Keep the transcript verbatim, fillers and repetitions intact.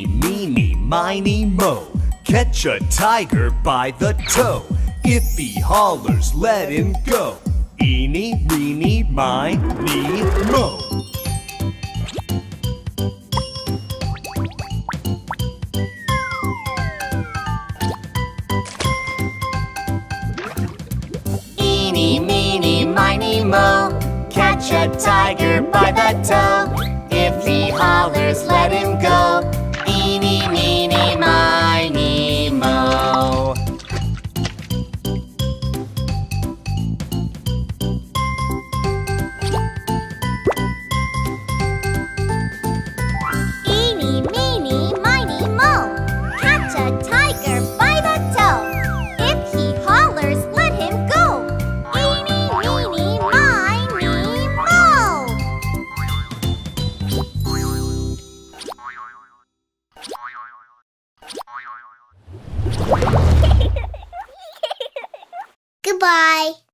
Eeny, meeny, miny, moe. Catch a tiger by the toe. If he hollers, let him go. Eeny, meeny, miny, moe. Eeny, meeny, miny, moe. Catch a tiger by the toe. If he hollers, let him go. Eeny, meeny, miny, moe. Eeny, meeny, miny, moe. Catch a tiger by the toe. If he hollers, let him go. Eeny, meeny, miny, moe. Goodbye.